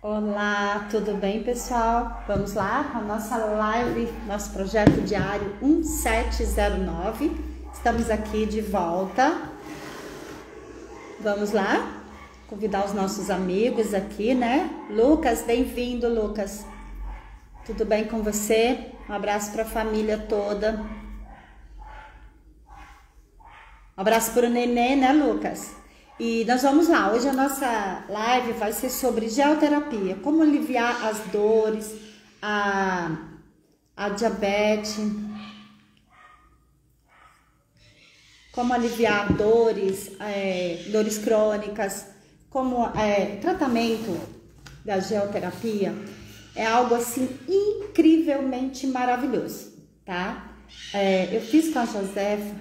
Olá, tudo bem, pessoal? Vamos lá, a nossa live, nosso projeto diário 1709. Estamos aqui de volta. Vamos lá? Convidar os nossos amigos aqui, né? Lucas, bem-vindo, Lucas. Tudo bem com você? Um abraço para a família toda. Um abraço para o nenê, né, Lucas? E nós vamos lá, hoje a nossa live vai ser sobre geoterapia, como aliviar as dores, a diabetes, como aliviar dores, dores crônicas, como tratamento da geoterapia é algo assim incrivelmente maravilhoso, tá? Eu fiz com a Josefa.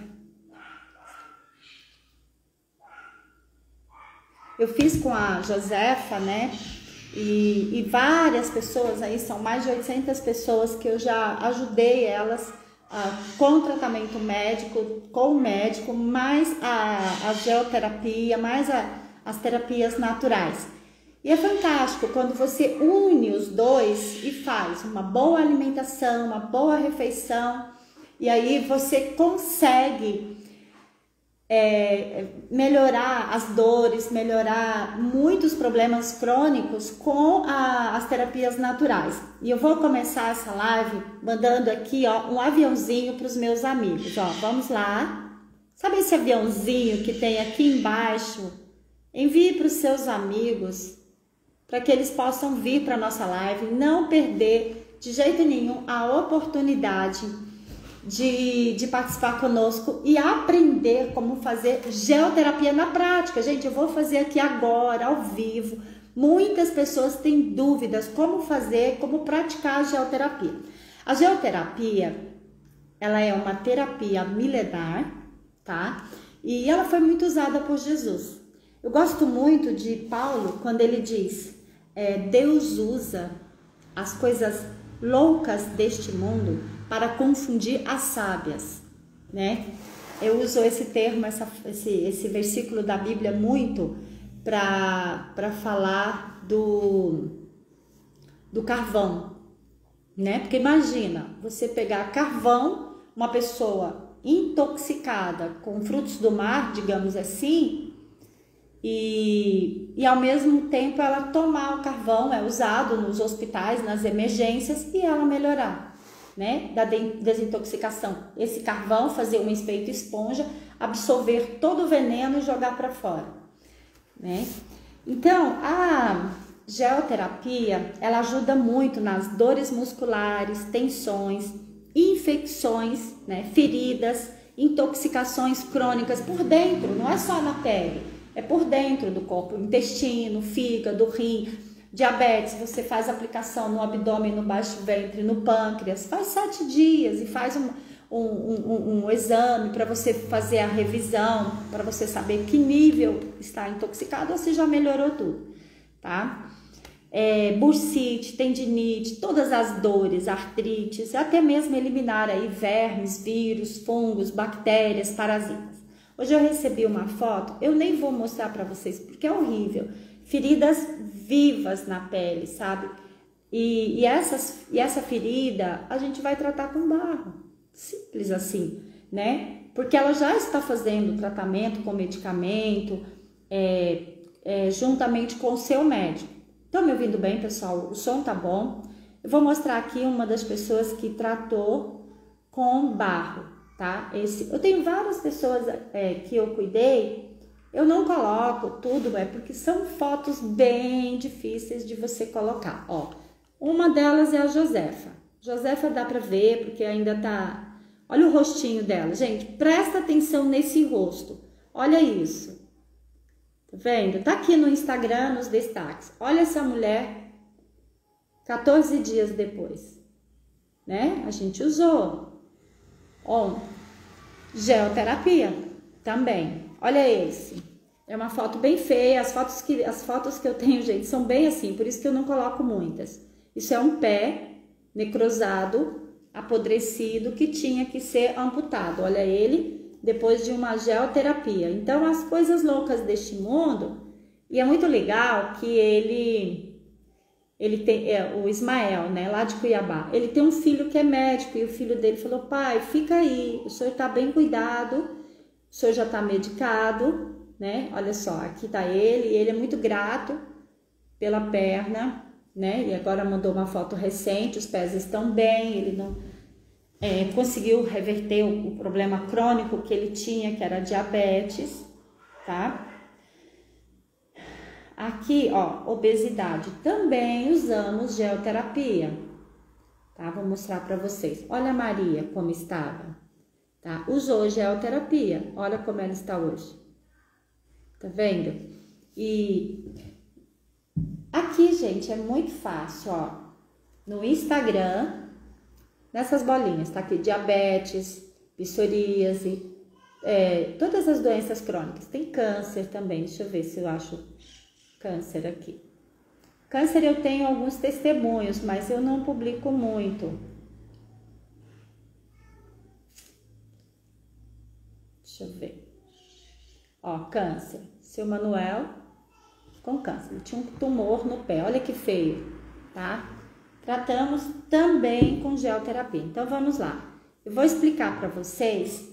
Eu fiz com a Josefa, né? E várias pessoas aí, são mais de 800 pessoas que eu já ajudei elas com tratamento médico, com o médico, mais a geoterapia, mais as terapias naturais. E é fantástico quando você une os dois e faz uma boa alimentação, uma boa refeição, e aí você consegue melhorar as dores, melhorar muitos problemas crônicos com as terapias naturais. E eu vou começar essa live mandando aqui, ó, um aviãozinho para os meus amigos. Ó, vamos lá. Sabe esse aviãozinho que tem aqui embaixo? Envie para os seus amigos, para que eles possam vir para a nossa live, não perder de jeito nenhum a oportunidade de participar conosco e aprender como fazer geoterapia na prática. Gente, eu vou fazer aqui agora, ao vivo. Muitas pessoas têm dúvidas como fazer, como praticar a geoterapia. A geoterapia, ela é uma terapia milenar, tá? E ela foi muito usada por Jesus. Eu gosto muito de Paulo quando ele diz, Deus usa as coisas loucas deste mundo para confundir as sábias, né? Eu uso esse termo, esse versículo da Bíblia muito para falar do carvão, né? Porque imagina, você pegar carvão, uma pessoa intoxicada com frutos do mar, digamos assim, e ao mesmo tempo ela tomar o carvão, é usado nos hospitais, nas emergências, e ela melhorar, né, da desintoxicação. Esse carvão fazer um efeito esponja, absorver todo o veneno e jogar para fora, né? Então, a geoterapia, ela ajuda muito nas dores musculares, tensões, infecções, né, feridas, intoxicações crônicas por dentro, não é só na pele, é por dentro do corpo, intestino, fígado, rim. Diabetes, você faz aplicação no abdômen, no baixo ventre, no pâncreas, faz 7 dias e faz um exame para você fazer a revisão, para você saber que nível está intoxicado ou se já melhorou tudo, tá? Bursite, tendinite, todas as dores, artrites, até mesmo eliminar aí vermes, vírus, fungos, bactérias, parasitas. Hoje eu recebi uma foto, eu nem vou mostrar para vocês porque é horrível. Feridas vivas na pele, sabe? E essa ferida a gente vai tratar com barro. Simples assim, né? Porque ela já está fazendo tratamento com medicamento, juntamente com o seu médico. Estão me ouvindo bem, pessoal? O som tá bom? Eu vou mostrar aqui uma das pessoas que tratou com barro, tá? Eu tenho várias pessoas que eu cuidei. Eu não coloco tudo, porque são fotos bem difíceis de você colocar. Ó, uma delas é a Josefa. Josefa dá pra ver, porque ainda tá... Olha o rostinho dela. Gente, presta atenção nesse rosto. Olha isso. Tá vendo? Tá aqui no Instagram, nos destaques. Olha essa mulher 14 dias depois. Né? A gente usou. Ó, geoterapia também. Olha esse. É uma foto bem feia. As fotos que eu tenho, gente, são bem assim. Por isso que eu não coloco muitas. Isso é um pé necrosado, apodrecido, que tinha que ser amputado. Olha ele, depois de uma geoterapia. Então, as coisas loucas deste mundo. E é muito legal que ele tem o Ismael, né, lá de Cuiabá. Ele tem um filho que é médico e o filho dele falou: pai, fica aí, o senhor está bem cuidado, o senhor já está medicado, né? Olha só, aqui está ele, e ele é muito grato pela perna, né? E agora mandou uma foto recente, os pés estão bem, ele não conseguiu reverter o problema crônico que ele tinha, que era diabetes, tá? Aqui, ó, obesidade, também usamos geoterapia, tá? Vou mostrar para vocês. Olha a Maria como estava, tá? Usou geoterapia, olha como ela está hoje, tá vendo? E aqui, gente, é muito fácil, ó, no Instagram, nessas bolinhas, tá aqui, diabetes, psoríase, todas as doenças crônicas, tem câncer também, deixa eu ver se eu acho câncer aqui. Câncer eu tenho alguns testemunhos, mas eu não publico muito. Deixa eu ver. Ó, câncer, seu Manuel com câncer, ele tinha um tumor no pé, olha que feio, tá? Tratamos também com geoterapia. Então, vamos lá. Eu vou explicar para vocês...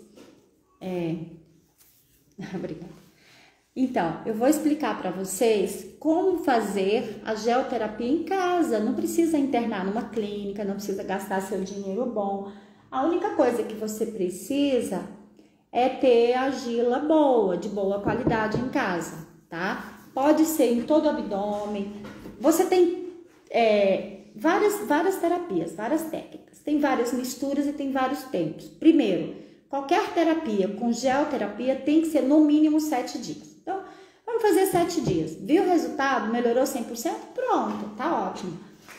Obrigada. Então, eu vou explicar para vocês como fazer a geoterapia em casa. Não precisa internar numa clínica, não precisa gastar seu dinheiro bom. A única coisa que você precisa é ter argila boa, de boa qualidade em casa, tá? Pode ser em todo o abdômen. Você tem... várias terapias, várias técnicas, tem várias misturas e tem vários tempos. Primeiro, qualquer terapia com geoterapia tem que ser no mínimo 7 dias. Então, vamos fazer 7 dias. Viu o resultado? Melhorou 100%? Pronto, tá ótimo.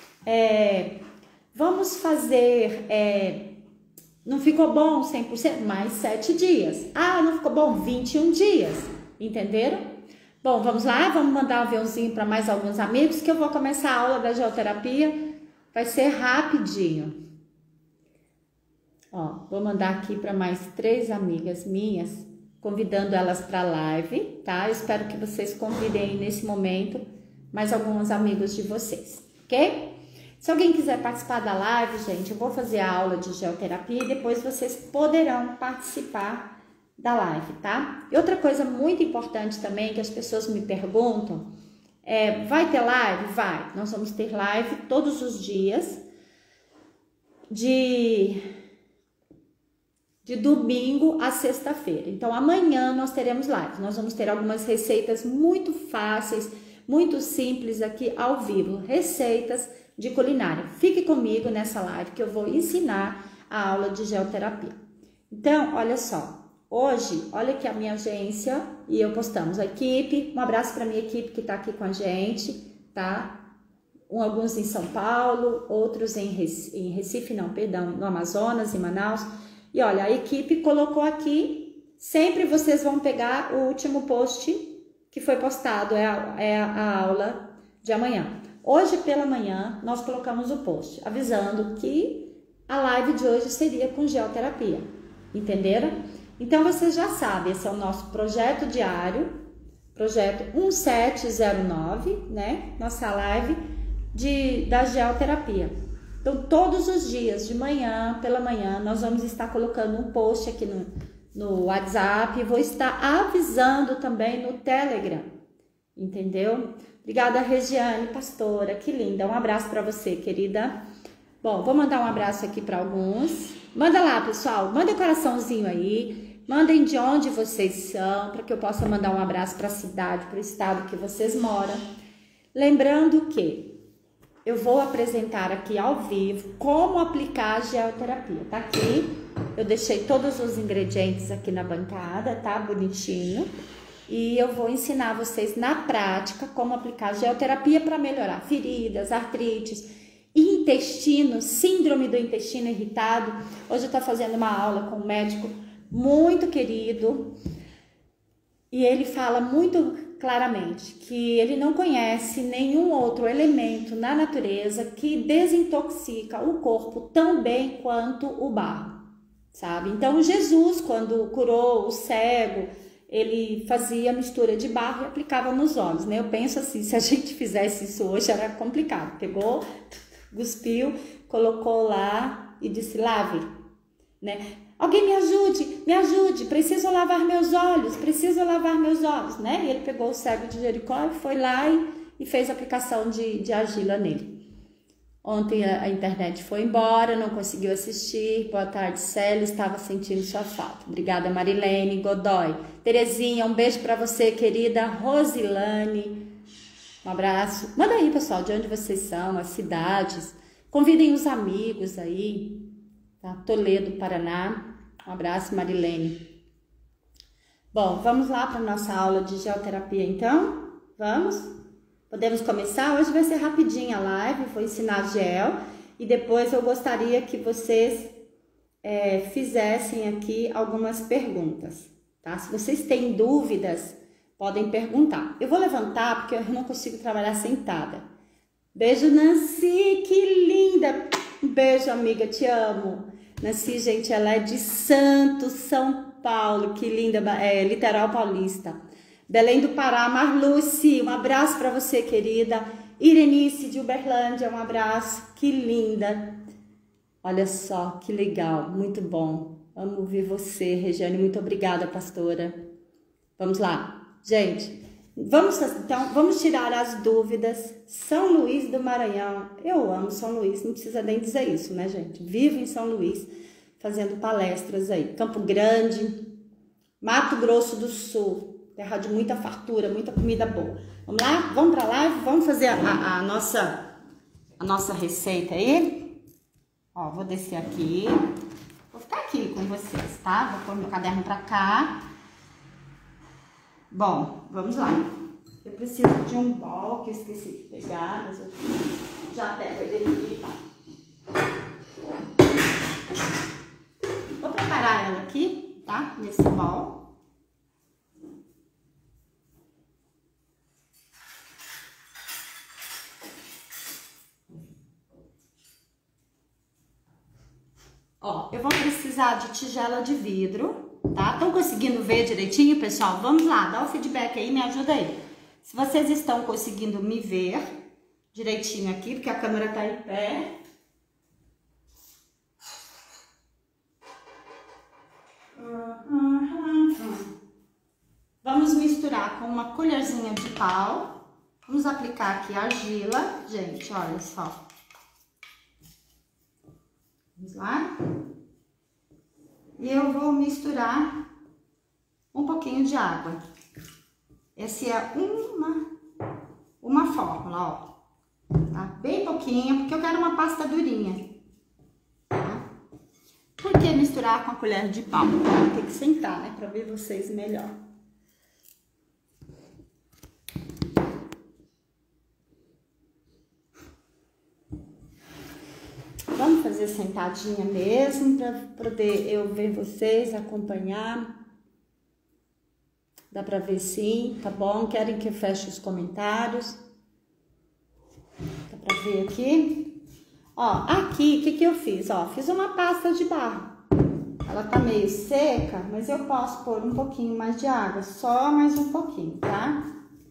Vamos fazer, não ficou bom 100%? Mais 7 dias. Ah, não ficou bom? 21 dias. Entenderam? Bom, vamos lá, vamos mandar um aviãozinho para mais alguns amigos que eu vou começar a aula da geoterapia, vai ser rapidinho. Ó, vou mandar aqui para mais 3 amigas minhas, convidando elas para a live, tá? Eu espero que vocês convidem nesse momento mais alguns amigos de vocês, ok? Se alguém quiser participar da live, gente, eu vou fazer a aula de geoterapia e depois vocês poderão participar da live, tá? E outra coisa muito importante também que as pessoas me perguntam vai ter live? Vai. Nós vamos ter live todos os dias de domingo a sexta-feira. Então amanhã nós teremos live. Nós vamos ter algumas receitas muito fáceis, muito simples aqui ao vivo, receitas de culinária. Fique comigo nessa live que eu vou ensinar a aula de geoterapia. Então, olha só. Hoje, olha aqui a minha agência e eu postamos a equipe. Um abraço para minha equipe que está aqui com a gente, tá? Alguns em São Paulo, outros em Recife, não, perdão, no Amazonas, em Manaus. E olha, a equipe colocou aqui, sempre vocês vão pegar o último post que foi postado, é a aula de amanhã. Hoje pela manhã, nós colocamos o post, avisando que a live de hoje seria com geoterapia, entenderam? Então, vocês já sabem, esse é o nosso projeto diário, projeto 1709, né? Nossa live da geoterapia. Então, todos os dias, de manhã, pela manhã, nós vamos estar colocando um post aqui no WhatsApp e vou estar avisando também no Telegram, entendeu? Obrigada, Regiane, pastora, que linda. Um abraço para você, querida. Bom, vou mandar um abraço aqui para alguns. Manda lá, pessoal, manda um coraçãozinho aí. Mandem de onde vocês são, para que eu possa mandar um abraço para a cidade, para o estado que vocês moram. Lembrando que eu vou apresentar aqui ao vivo como aplicar a geoterapia. Tá aqui, eu deixei todos os ingredientes aqui na bancada, tá? Bonitinho. E eu vou ensinar vocês na prática como aplicar a geoterapia para melhorar feridas, artrites, intestino, síndrome do intestino irritado. Hoje eu estou fazendo uma aula com um médico muito querido e ele fala muito claramente que ele não conhece nenhum outro elemento na natureza que desintoxica o corpo tão bem quanto o barro, sabe? Então Jesus, quando curou o cego, ele fazia mistura de barro e aplicava nos olhos, né? Eu penso assim, se a gente fizesse isso hoje era complicado. Pegou, cuspiu, colocou lá e disse, lave, né? Alguém me ajude, preciso lavar meus olhos, né? E ele pegou o cego de Jericó e foi lá e fez a aplicação de argila nele. Ontem a internet foi embora, não conseguiu assistir. Boa tarde, Célia, estava sentindo sua falta. Obrigada, Marilene Godoy. Terezinha, um beijo para você, querida. Rosilane, um abraço. Manda aí, pessoal, de onde vocês são, as cidades. Convidem os amigos aí, tá? Toledo, Paraná. Um abraço, Marilene. Bom, vamos lá para a nossa aula de geoterapia, então? Vamos? Podemos começar? Hoje vai ser rapidinha a live, vou ensinar gel e depois eu gostaria que vocês fizessem aqui algumas perguntas, tá? Se vocês têm dúvidas, podem perguntar. Eu vou levantar porque eu não consigo trabalhar sentada. Beijo, Nancy, que linda! Um beijo, amiga, te amo. Nancy, gente, ela é de Santos, São Paulo, que linda, litoral paulista. Belém do Pará, Marluce, um abraço para você, querida. Irenice de Uberlândia, um abraço, que linda. Olha só, que legal, muito bom. Amo ver você, Regiane, muito obrigada, pastora. Vamos lá, gente, vamos tirar as dúvidas. São Luís do Maranhão, eu amo São Luís, não precisa nem dizer isso, né, gente? Vivo em São Luís, fazendo palestras aí. Campo Grande, Mato Grosso do Sul. Terra de muita fartura, muita comida boa. Vamos lá? Vamos para a live? Vamos fazer a nossa receita aí? Ó, vou descer aqui. Vou ficar aqui com vocês, tá? Vou pôr meu caderno para cá. Bom, vamos lá. Eu preciso de um bol que eu esqueci de pegar, mas eu já pego ele aqui. Vou preparar ela aqui, tá? Nesse bol. Ó, eu vou precisar de tigela de vidro, tá? Estão conseguindo ver direitinho, pessoal? Vamos lá, dá o feedback aí, me ajuda aí. Se vocês estão conseguindo me ver direitinho aqui, porque a câmera tá em pé. Vamos misturar com uma colherzinha de pau. Vamos aplicar aqui a argila. Gente, olha só. Vamos lá. E eu vou misturar um pouquinho de água. Essa é uma fórmula, ó. Tá? Bem pouquinho, porque eu quero uma pasta durinha. Tá? Por que misturar com a colher de pau? Tem que sentar, né? Pra ver vocês melhor. Vamos fazer sentadinha mesmo, para poder eu ver vocês, acompanhar. Dá para ver sim, tá bom? Querem que eu feche os comentários? Dá para ver aqui? Ó, aqui, o que eu fiz? Ó, fiz uma pasta de barro. Ela tá meio seca, mas eu posso pôr um pouquinho mais de água, só mais um pouquinho, tá?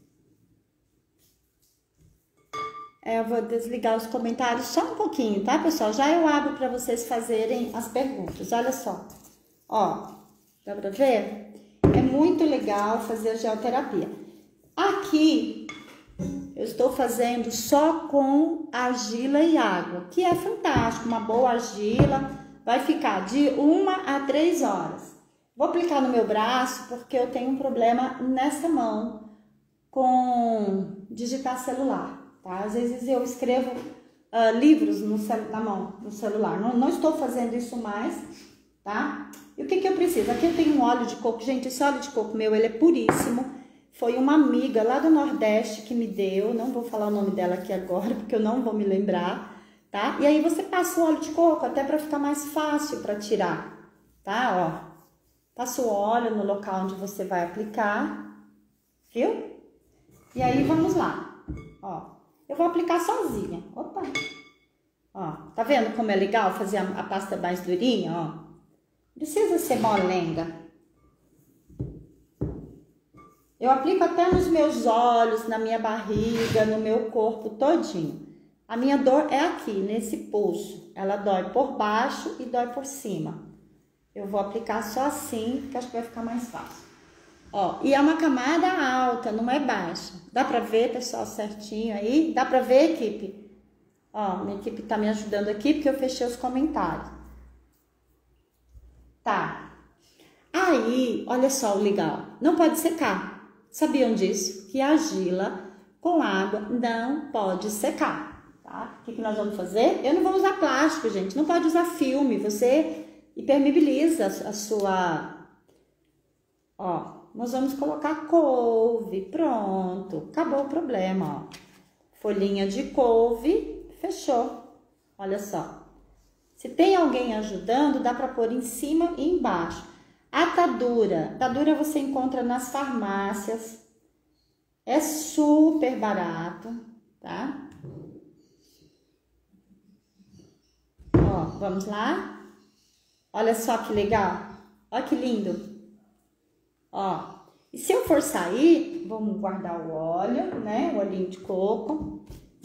Eu vou desligar os comentários só um pouquinho, tá, pessoal? Já eu abro para vocês fazerem as perguntas. Olha só. Ó, dá pra ver? É muito legal fazer a geoterapia. Aqui, eu estou fazendo só com argila e água, que é fantástico. Uma boa argila vai ficar de 1 a 3 horas. Vou aplicar no meu braço, porque eu tenho um problema nessa mão com digitar celular. Tá? Às vezes eu escrevo livros na mão, no celular. Não estou fazendo isso mais, tá? E o que eu preciso? Aqui eu tenho um óleo de coco. Gente, esse óleo de coco meu, ele é puríssimo. Foi uma amiga lá do Nordeste que me deu. Não vou falar o nome dela aqui agora, porque eu não vou me lembrar, tá? E aí você passa o óleo de coco, até para ficar mais fácil para tirar, tá? Ó, passa o óleo no local onde você vai aplicar, viu? E aí vamos lá, ó. Eu vou aplicar sozinha. Opa! Ó, tá vendo como é legal fazer a pasta mais durinha, ó? Precisa ser molenga. Eu aplico até nos meus olhos, na minha barriga, no meu corpo todinho. A minha dor é aqui, nesse pulso. Ela dói por baixo e dói por cima. Eu vou aplicar só assim, que acho que vai ficar mais fácil. Ó, e é uma camada alta, não é baixa. Dá pra ver, pessoal, certinho aí? Dá pra ver, equipe? Ó, minha equipe tá me ajudando aqui, porque eu fechei os comentários. Tá. Aí, olha só o legal. Não pode secar. Sabiam disso? Que a argila com água não pode secar, tá? O que nós vamos fazer? Eu não vou usar plástico, gente. Não pode usar filme. Você impermeabiliza a sua... Ó, nós vamos colocar couve. Pronto. Acabou o problema, ó. Folhinha de couve. Fechou. Olha só. Se tem alguém ajudando, dá para pôr em cima e embaixo. Atadura. Atadura você encontra nas farmácias. É super barato, tá? Ó, vamos lá? Olha só que legal. Olha que lindo. Ó, e se eu for sair, vamos guardar o óleo, né? O olhinho de coco.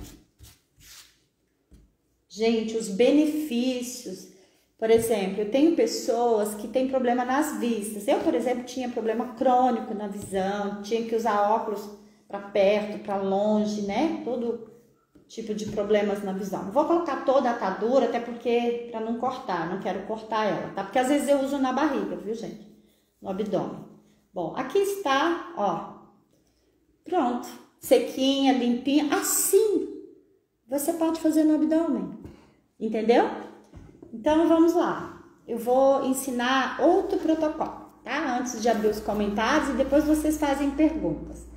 Gente, os benefícios. Por exemplo, eu tenho pessoas que têm problema nas vistas. Eu, por exemplo, tinha problema crônico na visão, tinha que usar óculos para perto, para longe, né? Todo tipo de problemas na visão. Não vou colocar toda a atadura, até porque para não cortar, não quero cortar ela, tá? Porque às vezes eu uso na barriga, viu, gente? No abdômen. Bom, aqui está, ó. Pronto. Sequinha, limpinha. Assim você pode fazer no abdômen. Entendeu? Então, vamos lá. Eu vou ensinar outro protocolo, tá? Antes de abrir os comentários e depois vocês fazem perguntas.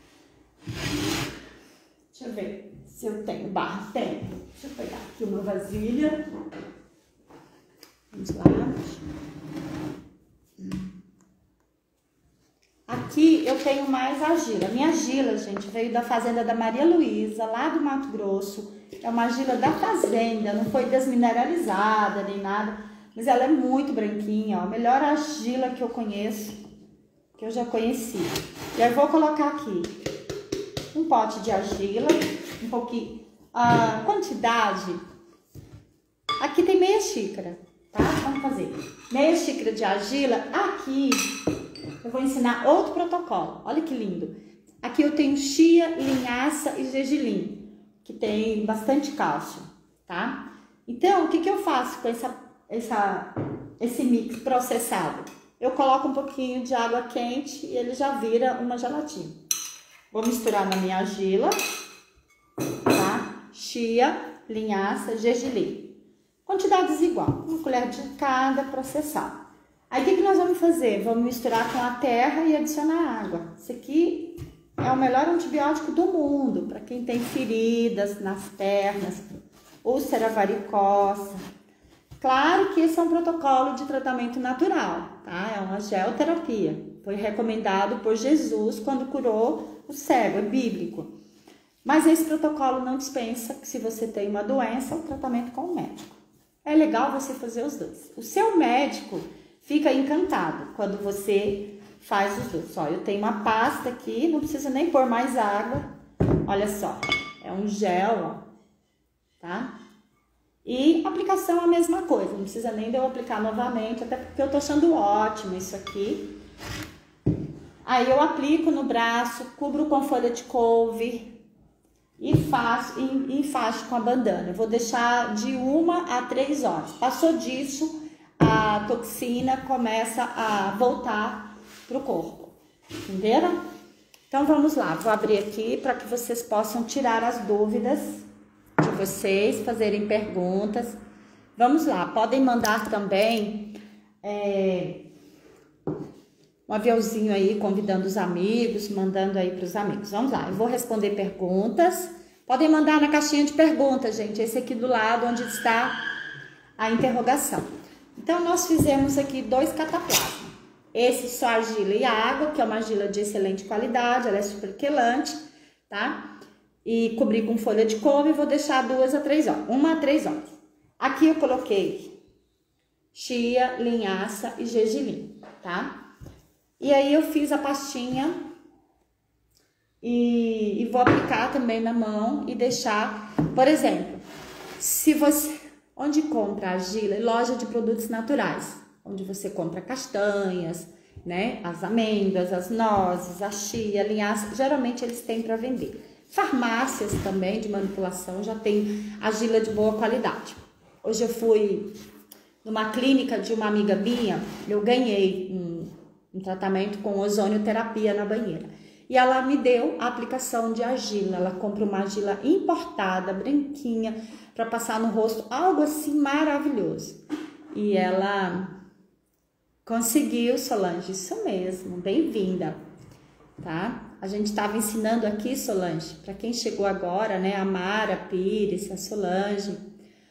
Deixa eu ver se eu tenho barra. Tenho. Deixa eu pegar aqui uma vasilha. Vamos lá. Aqui eu tenho mais argila. Minha argila, gente, veio da fazenda da Maria Luísa, lá do Mato Grosso. É uma argila da fazenda, não foi desmineralizada nem nada, mas ela é muito branquinha, ó. A melhor argila que eu conheço, que eu já conheci. E aí eu vou colocar aqui um pote de argila, um pouquinho, a quantidade, aqui tem meia xícara, tá? Vamos fazer meia xícara de argila. Aqui eu vou ensinar outro protocolo, olha que lindo. Aqui eu tenho chia, linhaça e gergelim, que tem bastante cálcio, tá? Então, o que eu faço com esse mix processado? Eu coloco um pouquinho de água quente e ele já vira uma gelatina. Vou misturar na minha argila, tá? Chia, linhaça, gergelim. Quantidades igual, uma colher de cada processado. Aí, o que nós vamos fazer? Vamos misturar com a terra e adicionar água. Isso aqui é o melhor antibiótico do mundo para quem tem feridas nas pernas, úlcera varicosa. Claro que esse é um protocolo de tratamento natural, tá? É uma geoterapia. Foi recomendado por Jesus quando curou o cego, é bíblico. Mas esse protocolo não dispensa que, se você tem uma doença, o tratamento com o médico. É legal você fazer os dois. O seu médico fica encantado quando você faz os dois. Ó, eu tenho uma pasta aqui, não precisa nem pôr mais água. Olha só, é um gel, ó, tá? E aplicação é a mesma coisa, não precisa nem de eu aplicar novamente, até porque eu tô achando ótimo isso aqui. Aí eu aplico no braço, cubro com folha de couve e faço com a bandana. Eu vou deixar de 1 a 3 horas. Passou disso, a toxina começa a voltar pro corpo, entenderam? Então vamos lá, vou abrir aqui para que vocês possam tirar as dúvidas de vocês, fazerem perguntas. Vamos lá, podem mandar também um aviãozinho aí, convidando os amigos, mandando aí para os amigos. Vamos lá, eu vou responder perguntas. Podem mandar na caixinha de perguntas, gente, esse aqui do lado onde está a interrogação. Então, nós fizemos aqui 2 cataplasmas. Esse só argila e água, que é uma argila de excelente qualidade, ela é super quelante, tá? E cobri com folha de couve e vou deixar 2 a 3 horas, 1 a 3 horas. Aqui eu coloquei chia, linhaça e gergelim, tá? E aí eu fiz a pastinha e vou aplicar também na mão e deixar, por exemplo, se você, onde compra argila? Loja de produtos naturais, onde você compra castanhas, né, as amêndoas, as nozes, a chia, a linhaça, geralmente eles têm para vender. Farmácias também de manipulação já tem argila de boa qualidade. Hoje eu fui numa clínica de uma amiga minha, eu ganhei um tratamento com ozonioterapia na banheira. E ela me deu a aplicação de argila. Ela compra uma argila importada, branquinha, para passar no rosto, algo assim maravilhoso. E ela conseguiu, Solange, isso mesmo, bem-vinda, tá? A gente estava ensinando aqui, Solange, para quem chegou agora, né? A Mara Pires, a Solange.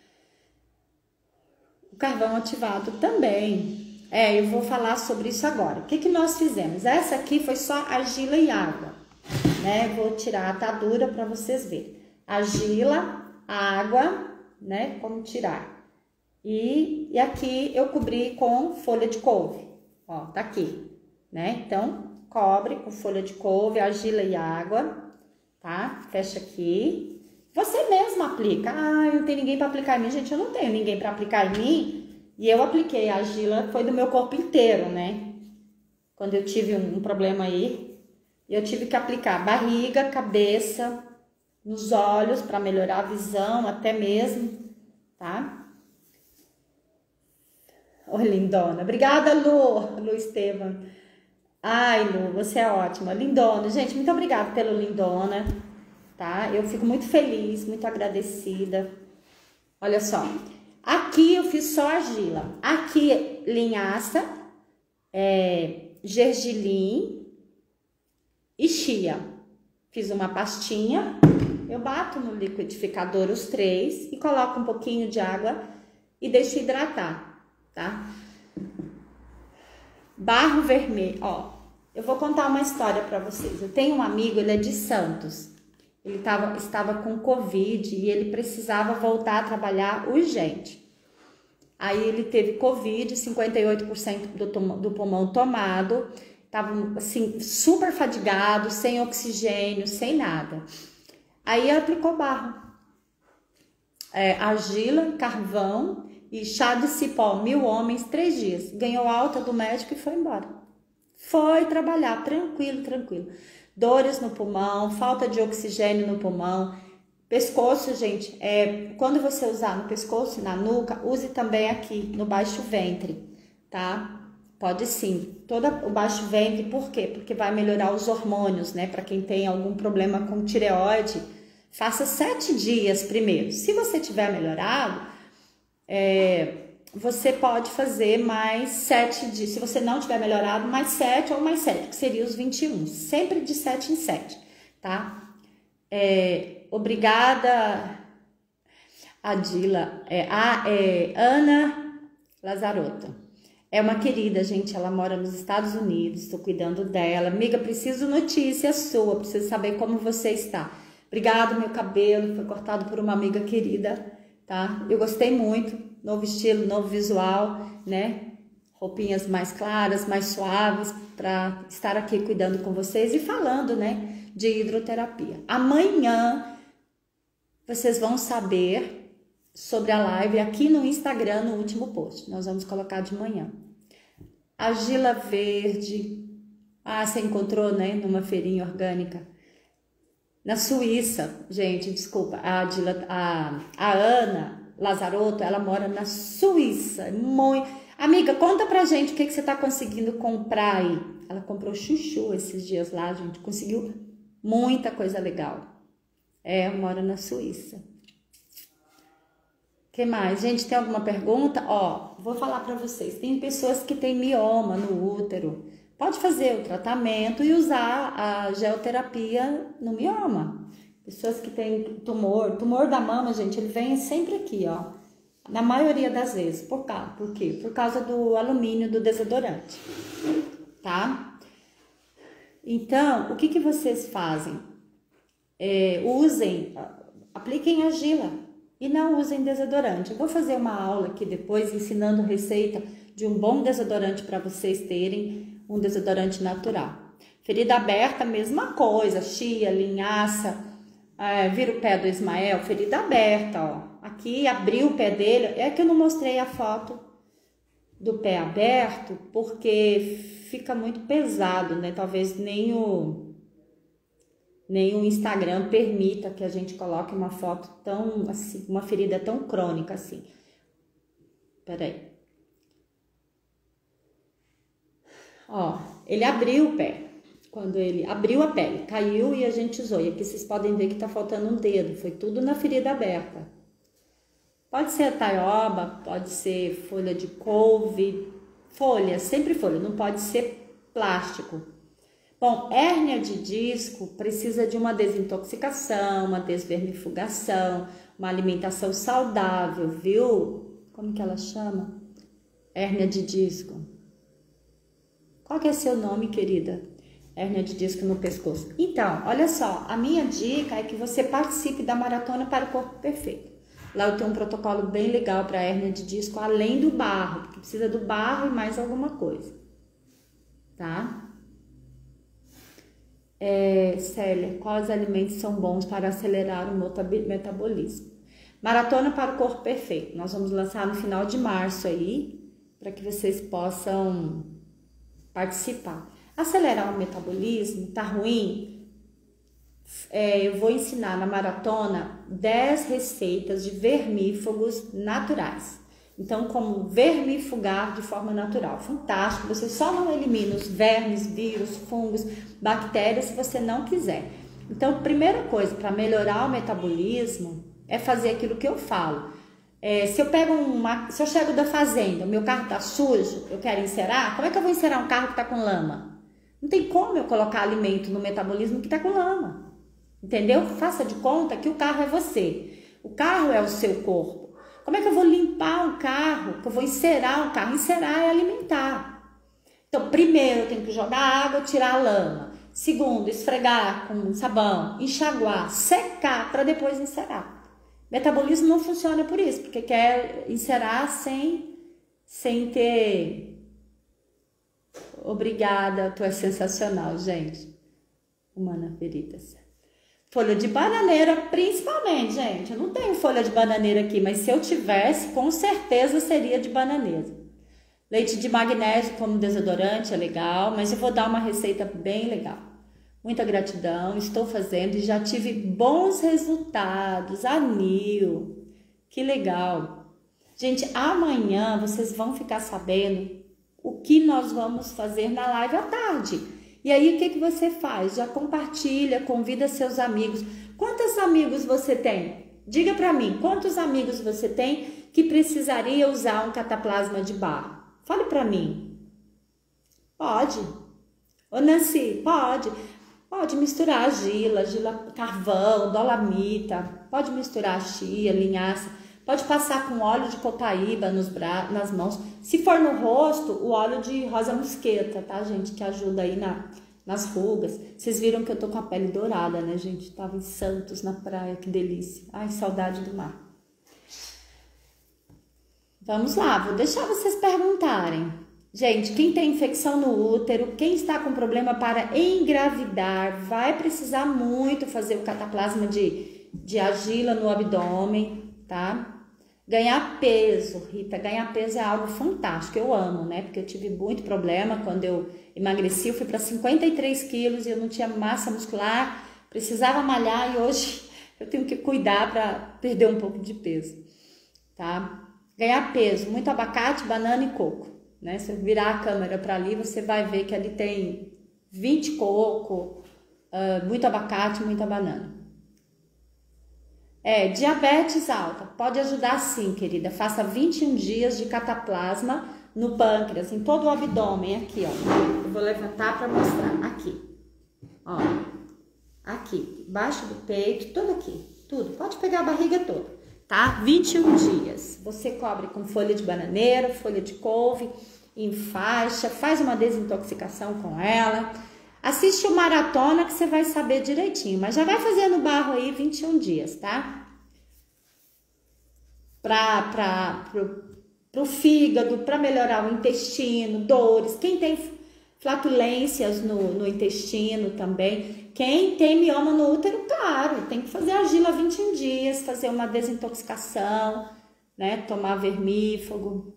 O carvão ativado também. Eu vou falar sobre isso agora. O que que nós fizemos? Essa aqui foi só argila e água, né? Vou tirar a atadura para vocês verem. Argila, água, né? Como tirar. E aqui eu cobri com folha de couve. Ó, tá aqui, né? Então, cobre com folha de couve, argila e água, tá? Fecha aqui. Você mesmo aplica. Ah, não tem ninguém para aplicar em mim. Gente, eu não tenho ninguém para aplicar em mim. E eu apliquei a argila, foi do meu corpo inteiro, né? Quando eu tive um problema aí, eu tive que aplicar barriga, cabeça, nos olhos para melhorar a visão, até mesmo, tá? Oi, lindona. Obrigada, Lu Estevam. Ai, Lu, você é ótima. Lindona, gente, muito obrigada pelo lindona, tá? Eu fico muito feliz, muito agradecida. Olha só. Aqui eu fiz só argila. Aqui, linhaça, gergelim e chia. Fiz uma pastinha. Eu bato no liquidificador os três e coloco um pouquinho de água e deixo hidratar, tá? Barro vermelho, ó. Eu vou contar uma história para vocês. Eu tenho um amigo, ele é de Santos. Ele estava com Covid e ele precisava voltar a trabalhar urgente. Aí ele teve Covid, 58% do pulmão tomado, estava assim, super fadigado, sem oxigênio, sem nada. Aí aplicou barro, argila, carvão e chá de cipó, 1000 homens, 3 dias. Ganhou alta do médico e foi embora. Foi trabalhar, tranquilo. Dores no pulmão, falta de oxigênio no pulmão. Pescoço, gente, quando você usar no pescoço e na nuca, use também aqui no baixo ventre, tá? Pode sim. Todo o baixo ventre, por quê? Porque vai melhorar os hormônios, né? Para quem tem algum problema com tireoide, faça 7 dias primeiro. Se você tiver melhorado, você pode fazer mais 7 dias. Se você não tiver melhorado, mais 7 ou mais 7, que seria os 21. Sempre de 7 em 7, tá? Obrigada, Adila. Ana Lazarotto. É uma querida, gente. Ela mora nos Estados Unidos. Estou cuidando dela. Amiga, preciso notícia sua. Preciso saber como você está. Obrigada, meu cabelo foi cortado por uma amiga querida, tá? Eu gostei muito. Novo estilo, novo visual, né? Roupinhas mais claras, mais suaves, para estar aqui cuidando com vocês e falando, né, de hidroterapia. Amanhã vocês vão saber sobre a live aqui no Instagram, no último post. Nós vamos colocar de manhã. Argila verde. Ah, você encontrou, né, numa feirinha orgânica. Na Suíça, gente, desculpa, a Ana Lazarotto, ela mora na Suíça. Amiga, conta pra gente o que você tá conseguindo comprar aí. Ela comprou chuchu esses dias lá, gente. Conseguiu muita coisa legal. Mora na Suíça. Que mais? Gente, tem alguma pergunta? Ó, vou falar pra vocês. Tem pessoas que têm mioma no útero. Pode fazer o tratamento e usar a geoterapia no mioma. Pessoas que têm tumor da mama, gente, ele vem sempre aqui, ó. Na maioria das vezes. Por quê? Por causa do alumínio do desodorante, tá? Então, o que vocês fazem? Apliquem argila e não usem desodorante. Eu vou fazer uma aula aqui depois ensinando receita de um bom desodorante para vocês terem um desodorante natural. Ferida aberta, mesma coisa, chia, linhaça, vira o pé do Ismael, ferida aberta, ó. Aqui, abriu o pé dele, é que eu não mostrei a foto do pé aberto, porque fica muito pesado, né? Talvez nem o Instagram permita que a gente coloque uma foto tão, assim, uma ferida tão crônica assim. Peraí. Ó, ele abriu o pé. Quando ele abriu a pele, caiu e a gente usou. E aqui vocês podem ver que tá faltando um dedo. Foi tudo na ferida aberta. Pode ser a taioba, pode ser folha de couve. Folha, sempre folha. Não pode ser plástico. Bom, hérnia de disco precisa de uma desintoxicação, uma desvermifugação, uma alimentação saudável, viu? Como que ela chama? Hérnia de disco. Qual que é seu nome, querida? Hérnia de disco no pescoço. Então, olha só, a minha dica é que você participe da Maratona para o Corpo Perfeito. Lá eu tenho um protocolo bem legal para hérnia de disco, além do barro, porque precisa do barro e mais alguma coisa, tá? Célia, quais alimentos são bons para acelerar o metabolismo? Maratona para o Corpo Perfeito. Nós vamos lançar no final de março aí, para que vocês possam participar. Acelerar o metabolismo, tá ruim? Eu vou ensinar na maratona 10 receitas de vermífugos naturais. Então, como vermifugar de forma natural. Fantástico, você só não elimina os vermes, vírus, fungos, bactérias se você não quiser. Então, primeira coisa para melhorar o metabolismo é fazer aquilo que eu falo. Se eu chego da fazenda, o meu carro tá sujo, eu quero encerar, como é que eu vou encerar um carro que tá com lama? Não tem como eu colocar alimento no metabolismo que tá com lama. Entendeu? Faça de conta que o carro é você. O carro é o seu corpo. Como é que eu vou limpar um carro? Que eu vou encerar um carro? Encerar é alimentar. Então, primeiro eu tenho que jogar água, tirar a lama. Segundo, esfregar com sabão, enxaguar, secar para depois encerar. Metabolismo não funciona por isso, porque quer encerar sem ter... Obrigada, tu é sensacional, gente. Humana Veritas. Folha de bananeira, principalmente, gente. Eu não tenho folha de bananeira aqui, mas se eu tivesse, com certeza seria de bananeira. Leite de magnésio como desodorante é legal, mas eu vou dar uma receita bem legal. Muita gratidão, estou fazendo e já tive bons resultados. Anil, que legal. Gente, amanhã vocês vão ficar sabendo o que nós vamos fazer na live à tarde. E aí, o que você faz? Já compartilha, convida seus amigos. Quantos amigos você tem? Diga para mim, quantos amigos você tem que precisaria usar um cataplasma de barro? Fale para mim. Pode. Ô Nancy, pode. Pode misturar argila, carvão, dolamita. Pode misturar chia, linhaça. Pode passar com óleo de copaíba nas mãos. Se for no rosto, o óleo de rosa mosqueta, tá, gente? Que ajuda aí nas rugas. Vocês viram que eu tô com a pele dourada, né, gente? Tava em Santos, na praia, que delícia. Ai, saudade do mar. Vamos lá, vou deixar vocês perguntarem. Gente, quem tem infecção no útero, quem está com problema para engravidar, vai precisar muito fazer o cataplasma de argila no abdômen, tá? Ganhar peso, Rita, ganhar peso é algo fantástico, eu amo, né? Porque eu tive muito problema quando eu emagreci, eu fui para 53 quilos e eu não tinha massa muscular, precisava malhar e hoje eu tenho que cuidar para perder um pouco de peso, tá? Ganhar peso, muito abacate, banana e coco, né? Se eu virar a câmera para ali, você vai ver que ali tem 20 coco, muito abacate, muita banana. Diabetes alta, pode ajudar sim, querida. Faça 21 dias de cataplasma no pâncreas, em todo o abdômen, aqui, ó. Eu vou levantar para mostrar, aqui, ó. Aqui, embaixo do peito, tudo aqui, tudo. Pode pegar a barriga toda, tá? 21 dias. Você cobre com folha de bananeira, folha de couve, em faixa, faz uma desintoxicação com ela. Assiste o maratona que você vai saber direitinho, mas já vai fazendo barro aí 21 dias, tá? Pro fígado, para melhorar o intestino, dores. Quem tem flatulências no intestino também. Quem tem mioma no útero, claro, tem que fazer argila 21 dias, fazer uma desintoxicação, né? Tomar vermífugo.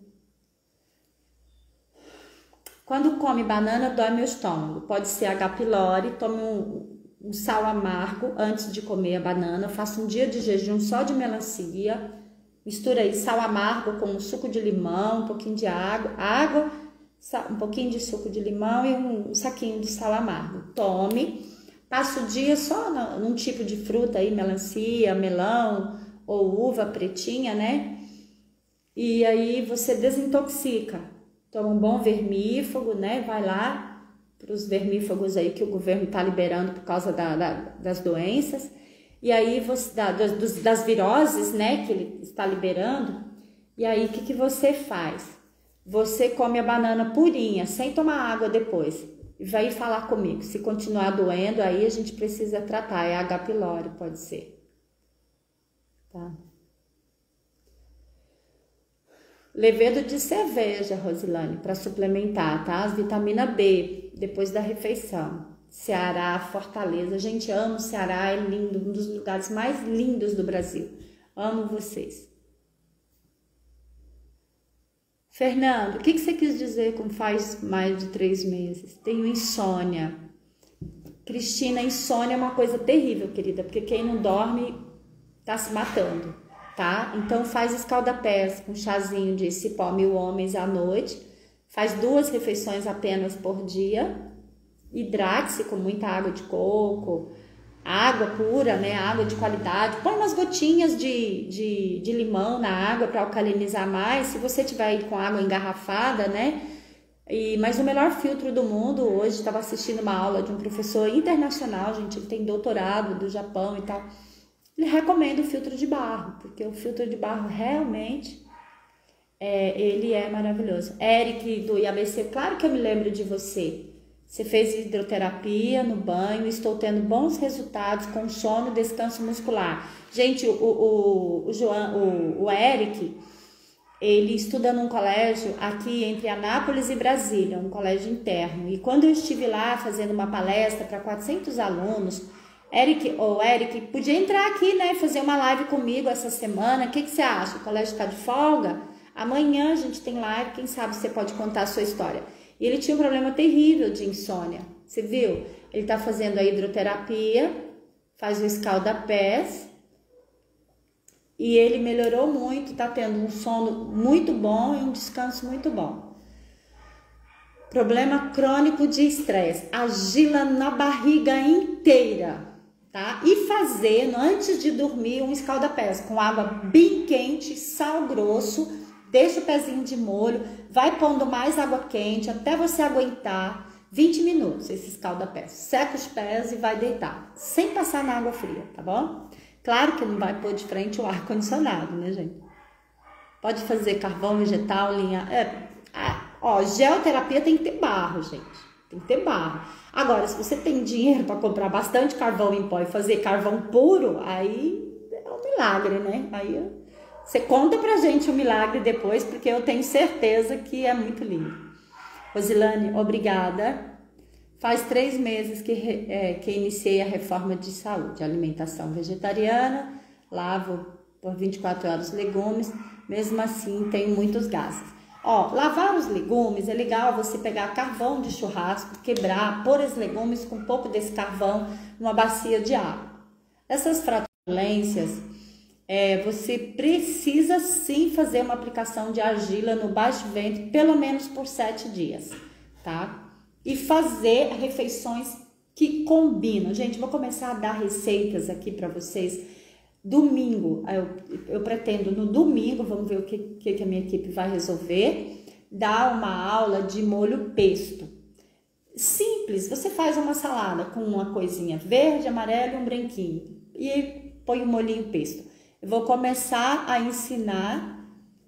Quando come banana, dói meu estômago. Pode ser H. pylori, tome um sal amargo antes de comer a banana. Faça um dia de jejum só de melancia. Mistura aí sal amargo com um suco de limão, um pouquinho de água, um pouquinho de suco de limão e um saquinho de sal amargo. Tome. Passa o dia só num tipo de fruta aí, melancia, melão ou uva pretinha, né? E aí você desintoxica. Toma um bom vermífugo, né? Vai lá para os vermífugos aí que o governo está liberando por causa das doenças. E aí você das viroses, né? Que ele está liberando. E aí o que você faz? Você come a banana purinha, sem tomar água depois. E vai falar comigo. Se continuar doendo, aí a gente precisa tratar. É H. pylori, pode ser. Tá? Levedo de cerveja, Rosilane, para suplementar, tá? As vitamina B, depois da refeição. Ceará, Fortaleza. Gente, amo o Ceará, é lindo. Um dos lugares mais lindos do Brasil. Amo vocês. Fernando, o que você quis dizer com faz mais de 3 meses? Tenho insônia. Cristina, insônia é uma coisa terrível, querida, porque quem não dorme tá se matando, tá? Então faz escaldapés com chazinho de cipó 1000 homens à noite. Faz 2 refeições apenas por dia. Hidrate-se com muita água de coco, água pura, né? Água de qualidade. Põe umas gotinhas de limão na água para alcalinizar mais. Se você tiver aí com água engarrafada, né? Mas o melhor filtro do mundo, hoje estava assistindo uma aula de um professor internacional, gente, ele tem doutorado do Japão e tal. Ele recomenda o filtro de barro, porque o filtro de barro realmente ele é maravilhoso. Eric do IABC, claro que eu me lembro de você. Você fez hidroterapia no banho, estou tendo bons resultados com sono e descanso muscular. Gente, o Eric, ele estuda num colégio aqui entre Anápolis e Brasília, um colégio interno. E quando eu estive lá fazendo uma palestra para 400 alunos, Eric, podia entrar aqui, né, fazer uma live comigo essa semana. O que você acha? O colégio está de folga? Amanhã a gente tem live, quem sabe você pode contar a sua história. E ele tinha um problema terrível de insônia, você viu? Ele tá fazendo a hidroterapia, faz o escaldapés e ele melhorou muito, tá tendo um sono muito bom e um descanso muito bom. Problema crônico de estresse, argila na barriga inteira, tá? E fazendo, antes de dormir, um escaldapés com água bem quente, sal grosso. Deixa o pezinho de molho, vai pondo mais água quente até você aguentar 20 minutos esse escaldapés. Seca os pés e vai deitar, sem passar na água fria, tá bom? Claro que não vai pôr de frente o ar-condicionado, né, gente? Pode fazer carvão vegetal, linha... geoterapia tem que ter barro, gente. Tem que ter barro. Agora, se você tem dinheiro para comprar bastante carvão em pó e fazer carvão puro, aí é um milagre, né? Aí... Você conta pra gente o milagre depois, porque eu tenho certeza que é muito lindo. Rosilane, obrigada. Faz 3 meses que iniciei a reforma de saúde, alimentação vegetariana, lavo por 24 horas legumes, mesmo assim tenho muitos gases. Lavar os legumes é legal você pegar carvão de churrasco, quebrar, pôr os legumes com um pouco desse carvão numa bacia de água. Essas flatulências... você precisa sim fazer uma aplicação de argila no baixo ventre, pelo menos por 7 dias, tá? E fazer refeições que combinam. Gente, vou começar a dar receitas aqui para vocês. Domingo, eu pretendo no domingo, vamos ver o que a minha equipe vai resolver, dar uma aula de molho pesto. Simples, você faz uma salada com uma coisinha verde, amarelo e um branquinho e põe o molhinho pesto. Eu vou começar a ensinar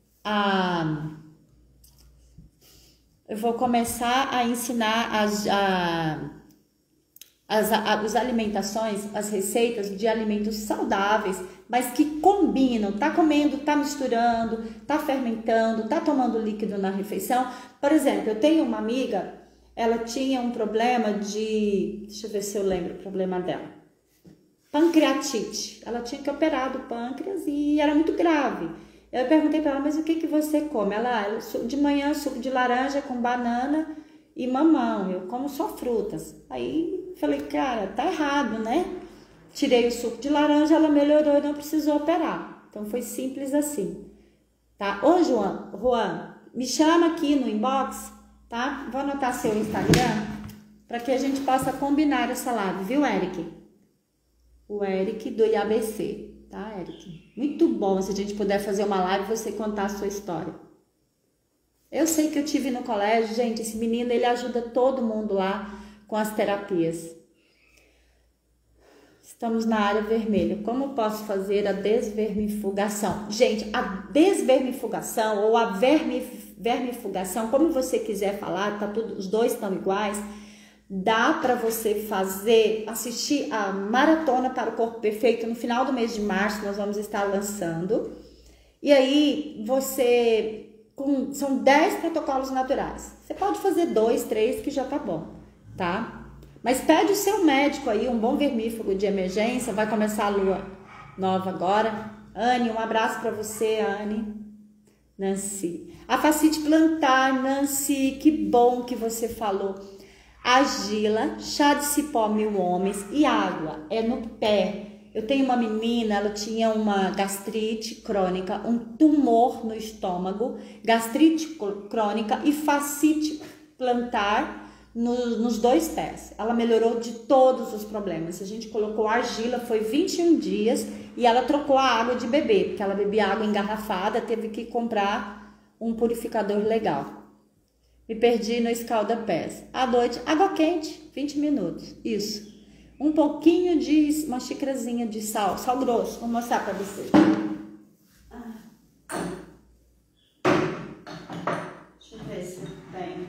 as alimentações, as receitas de alimentos saudáveis, mas que combinam, tá comendo, tá misturando, tá fermentando, tá tomando líquido na refeição. Por exemplo, eu tenho uma amiga, ela tinha um problema de, deixa eu ver se eu lembro o problema dela, pancreatite. Ela tinha que operar do pâncreas e era muito grave. Eu perguntei para ela, mas o que que você come? Ela, de manhã, suco de laranja com banana e mamão. Eu como só frutas. Aí falei, cara, tá errado, né? Tirei o suco de laranja, ela melhorou e não precisou operar. Então foi simples assim, tá? Ô, Juan, me chama aqui no inbox, tá? Vou anotar seu Instagram para que a gente possa combinar essa live, viu, Eric? O Eric do IABC, tá, Eric? Muito bom se a gente puder fazer uma live e você contar a sua história. Eu sei que eu tive no colégio, gente, esse menino, ele ajuda todo mundo lá com as terapias. Estamos na área vermelha. Como posso fazer a desvermifugação? Gente, a desvermifugação ou a vermifugação, como você quiser falar, tá tudo, os dois estão iguais. Dá para você fazer, assistir a Maratona para o Corpo Perfeito no final do mês de março, nós vamos estar lançando. E aí, são 10 protocolos naturais. Você pode fazer 2, 3 que já tá bom, tá? Mas pede o seu médico aí, um bom vermífugo de emergência, vai começar a lua nova agora. Anne, um abraço para você, Anne. Nancy. A fascite plantar, Nancy, que bom que você falou. Argila, chá de cipó 1000 homens e água, é no pé. Eu tenho uma menina, ela tinha uma gastrite crônica, um tumor no estômago, gastrite crônica e fascite plantar nos 2 pés. Ela melhorou de todos os problemas. A gente colocou argila, foi 21 dias e ela trocou a água de beber, porque ela bebia água engarrafada, teve que comprar um purificador legal. Me perdi no escalda-pés. À noite, água quente, 20 minutos. Isso. Um pouquinho de, uma xícarazinha de sal grosso. Vou mostrar para vocês. Deixa eu ver se tem.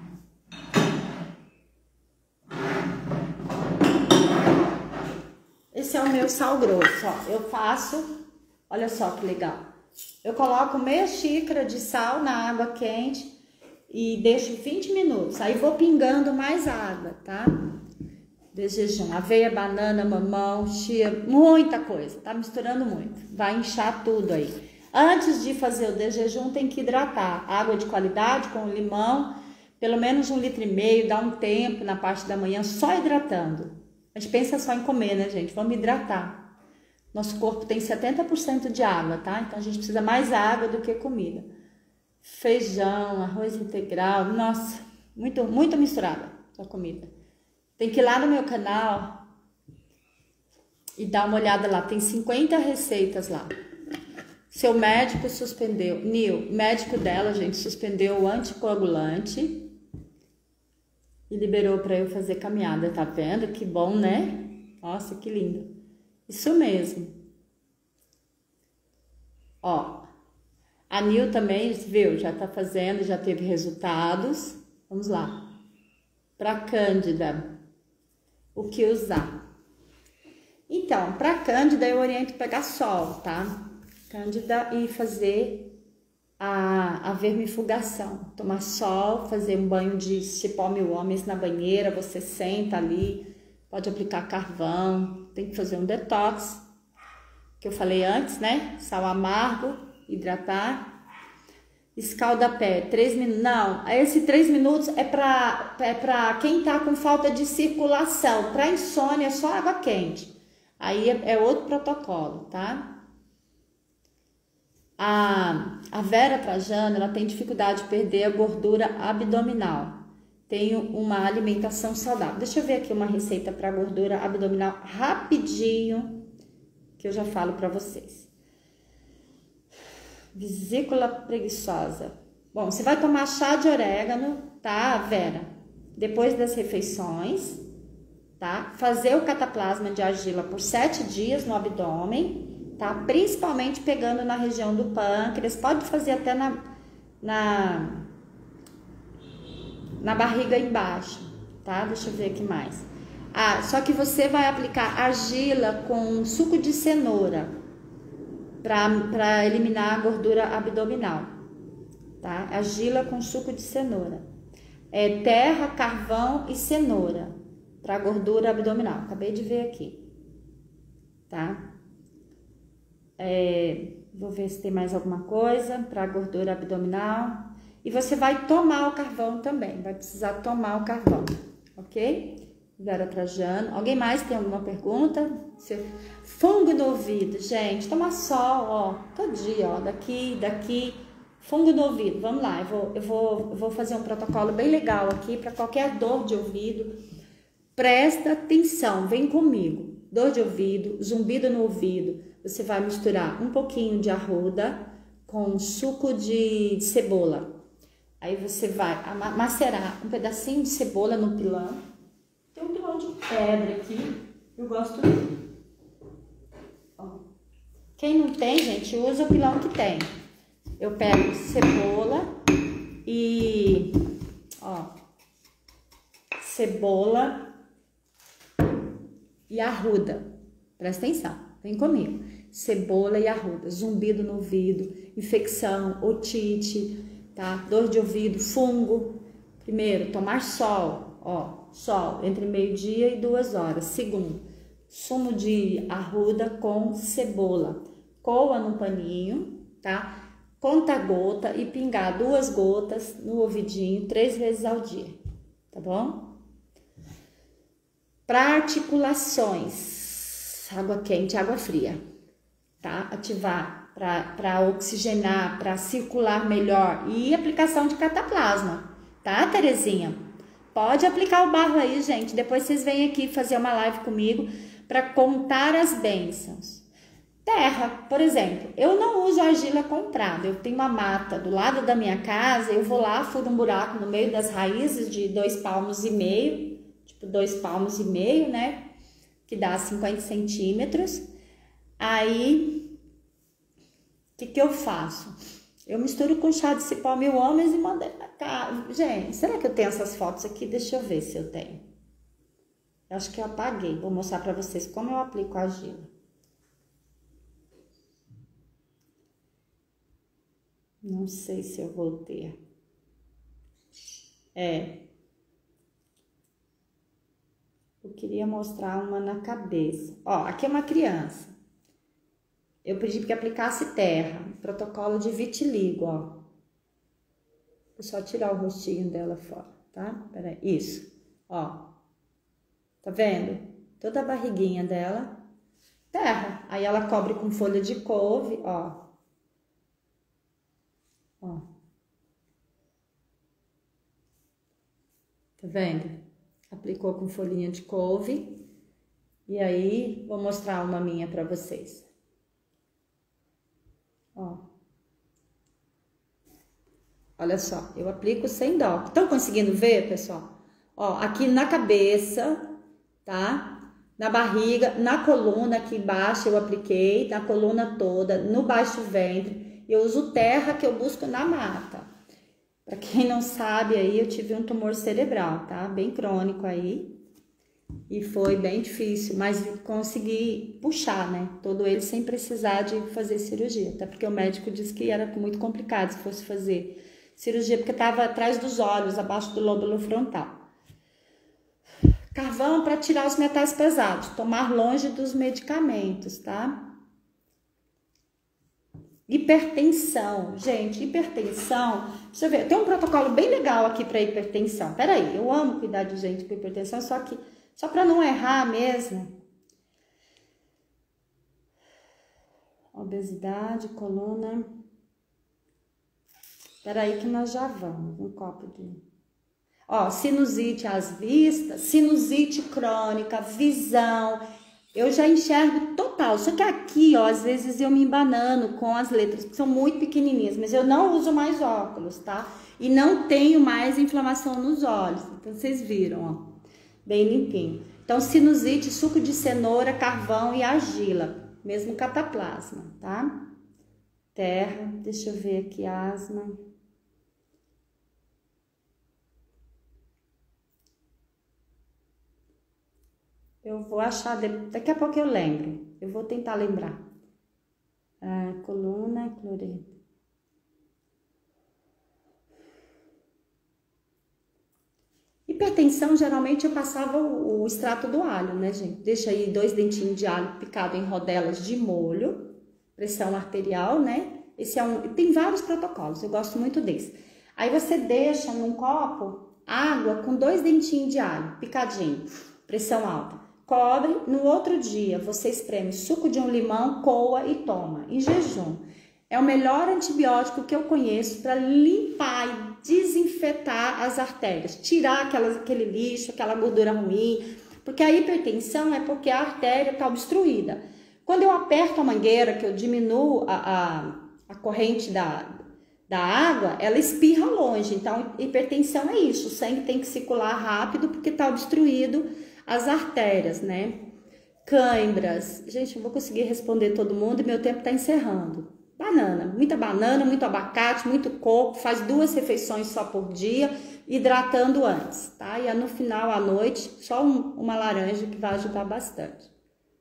Esse é o meu sal grosso, ó. Eu faço, olha só que legal. Eu coloco meia xícara de sal na água quente e deixo 20 minutos. Aí vou pingando mais água, tá? De jejum, aveia, banana, mamão, chia, muita coisa, tá misturando muito. Vai inchar tudo aí. Antes de fazer o de jejum, tem que hidratar. Água de qualidade com limão, pelo menos 1,5 litro, dá um tempo na parte da manhã só hidratando. A gente pensa só em comer, né, gente? Vamos hidratar. Nosso corpo tem 70% de água, tá? Então a gente precisa mais água do que comida. Feijão, arroz integral, nossa, muito misturada a comida. Tem que ir lá no meu canal e dar uma olhada lá, tem 50 receitas lá. Seu médico suspendeu, Nil, médico dela, gente, suspendeu o anticoagulante e liberou para eu fazer caminhada, tá vendo? Que bom, né? Nossa, que lindo. Isso mesmo. Ó, a Nil também, viu, já tá fazendo, já teve resultados. Vamos lá. Para Cândida, o que usar? Então, para Cândida eu oriento pegar sol, tá? Cândida e fazer a vermifugação. Tomar sol, fazer um banho de cipó 1000 homens na banheira, você senta ali, pode aplicar carvão, tem que fazer um detox, que eu falei antes, né? Sal amargo, hidratar. Escalda-pé, 3 minutos. Não, esse 3 minutos é pra quem tá com falta de circulação. Pra insônia é só água quente. Aí é outro protocolo, tá? A Vera Trajano, ela tem dificuldade de perder a gordura abdominal. Tem uma alimentação saudável. Deixa eu ver aqui uma receita para gordura abdominal rapidinho, que eu já falo para vocês. Vesícula preguiçosa. Bom, você vai tomar chá de orégano, tá, Vera? Depois das refeições, tá? Fazer o cataplasma de argila por 7 dias no abdômen, tá? Principalmente pegando na região do pâncreas. Pode fazer até na barriga embaixo, tá? Deixa eu ver aqui mais. Só que você vai aplicar argila com suco de cenoura para eliminar a gordura abdominal, tá? Argila com suco de cenoura. É terra, carvão e cenoura para gordura abdominal. Acabei de ver aqui, tá? Vou ver se tem mais alguma coisa para gordura abdominal. E você vai tomar o carvão também, vai precisar tomar o carvão, ok? Vera Trajano. Alguém mais tem alguma pergunta? Fungo no ouvido, gente, toma sol, ó, todo dia, ó, daqui, fungo no ouvido. Vamos lá, eu vou fazer um protocolo bem legal aqui para qualquer dor de ouvido. Presta atenção, vem comigo. Dor de ouvido, zumbido no ouvido, você vai misturar um pouquinho de arruda com suco de cebola. Aí você vai macerar um pedacinho de cebola no pilão. Tem um pilão de pedra aqui, eu gosto dele. Ó. Quem não tem, gente, usa o pilão que tem. Eu pego cebola e, ó, cebola e arruda. Presta atenção, vem comigo. Cebola e arruda, zumbido no ouvido, infecção, otite, tá? Dor de ouvido, fungo. Primeiro, tomar sol, ó, sol entre meio-dia e 2 horas. Segundo, sumo de arruda com cebola. Coa no paninho, tá? Conta gota e pingar 2 gotas no ouvidinho 3 vezes ao dia, tá bom? Para articulações, água quente, água fria, tá? Ativar para oxigenar, para circular melhor. E aplicação de cataplasma, tá, Terezinha? Pode aplicar o barro aí, gente. Depois vocês vêm aqui fazer uma live comigo para contar as bênçãos. Terra, por exemplo, eu não uso argila comprada. Eu tenho uma mata do lado da minha casa, eu vou lá, furo um buraco no meio das raízes de 2,5 palmos, tipo 2,5 palmos, né? Que dá 50 centímetros. Aí, o que eu faço? Eu misturo com chá de cipó 1000 homens e mandei pra cá. Gente, será que eu tenho essas fotos aqui? Deixa eu ver se eu tenho. Eu acho que eu apaguei. Vou mostrar pra vocês como eu aplico a argila. Não sei se eu vou ter. Eu queria mostrar uma na cabeça. Ó, aqui é uma criança. Eu pedi que aplicasse terra. Protocolo de vitiligo, ó. Vou só tirar o rostinho dela fora, tá? Peraí, isso. Ó. Tá vendo? Toda a barriguinha dela. Terra. Aí ela cobre com folha de couve, ó. Ó. Tá vendo? Aplicou com folhinha de couve. E aí, vou mostrar uma minha pra vocês. Ó. Olha só, eu aplico sem dó. Estão conseguindo ver, pessoal? Ó, aqui na cabeça, tá? Na barriga, na coluna aqui embaixo eu apliquei, na coluna toda, no baixo ventre. Eu uso terra que eu busco na mata. Pra quem não sabe aí, eu tive um tumor cerebral, tá? Bem crônico aí. E foi bem difícil, mas consegui puxar, né? Todo ele sem precisar de fazer cirurgia. Até porque o médico disse que era muito complicado se fosse fazer cirurgia, porque estava atrás dos olhos, abaixo do lóbulo frontal. Carvão para tirar os metais pesados. Tomar longe dos medicamentos, tá? Hipertensão. Gente, hipertensão. Deixa eu ver, tem um protocolo bem legal aqui para hipertensão. Peraí, eu amo cuidar de gente com hipertensão, só para não errar mesmo. Obesidade, coluna. Peraí que nós já vamos. Um copo de... Ó, sinusite às vistas, sinusite crônica, visão. Eu já enxergo total. Só que aqui, ó, às vezes eu me embanano com as letras, que são muito pequenininhas. Mas eu não uso mais óculos, tá? E não tenho mais inflamação nos olhos. Então, vocês viram, ó. Bem limpinho. Então, sinusite, suco de cenoura, carvão e argila. Mesmo cataplasma, tá? Terra, deixa eu ver aqui, asma. Eu vou achar, daqui a pouco eu lembro. Eu vou tentar lembrar. Coluna, cloreto. Hipertensão, geralmente eu passava o extrato do alho, né, gente? Deixa aí 2 dentinhos de alho picado em rodelas de molho, pressão arterial, né? Esse é tem vários protocolos, eu gosto muito desse. Aí você deixa num copo água com 2 dentinhos de alho picadinho, pressão alta. Cobre, no outro dia você espreme suco de um limão, coa e toma, em jejum. É o melhor antibiótico que eu conheço para limpar e desinfetar as artérias, tirar aquele lixo, aquela gordura ruim, porque a hipertensão é porque a artéria está obstruída. Quando eu aperto a mangueira, que eu diminuo a corrente da água, ela espirra longe. Então, hipertensão é isso, o sangue tem que circular rápido porque está obstruído as artérias, né? Cãibras. Gente, eu vou conseguir responder todo mundo e meu tempo está encerrando. Banana, muito abacate, muito coco, faz 2 refeições só por dia, hidratando antes, tá? E no final, à noite, só uma laranja que vai ajudar bastante.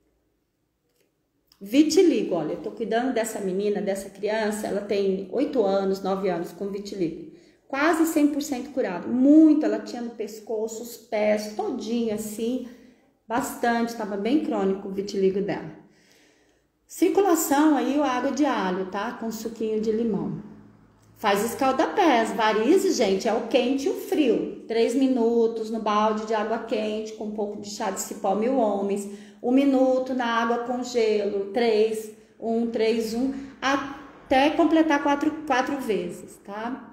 Vitiligo, olha, eu tô cuidando dessa menina, dessa criança, ela tem 8 anos, 9 anos com vitiligo. Quase 100% curado, muito, ela tinha no pescoço, os pés, todinho assim, bastante, estava bem crônico o vitiligo dela. Circulação aí, a água de alho, tá? Com suquinho de limão. Faz escaldapés, varizes, gente, é o quente e o frio. 3 minutos no balde de água quente com um pouco de chá de cipó 1000 homens. 1 minuto na água com gelo, 3, 1, 3, 1, até completar 4 vezes, tá?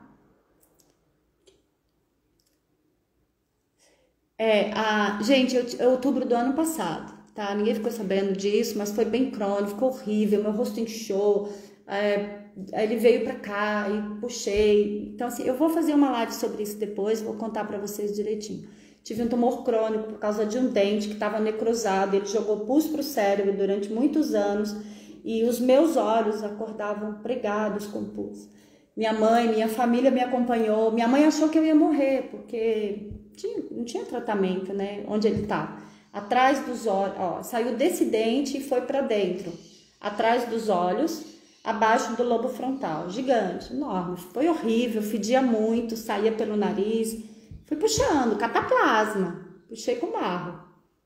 Gente, outubro do ano passado, tá? Ninguém ficou sabendo disso, mas foi bem crônico, ficou horrível, meu rosto inchou, ele veio pra cá e puxei. Então, assim, eu vou fazer uma live sobre isso depois, vou contar pra vocês direitinho. Tive um tumor crônico por causa de um dente que estava necrosado, ele jogou pus pro cérebro durante muitos anos e os meus olhos acordavam pregados com pus. Minha mãe, minha família me acompanhou, minha mãe achou que eu ia morrer, porque não tinha tratamento, né, onde ele tá. Atrás dos olhos, ó, saiu desse dente e foi para dentro, atrás dos olhos, abaixo do lobo frontal, gigante, enorme, foi horrível, fedia muito, saía pelo nariz, fui puxando, cataplasma, puxei com barro.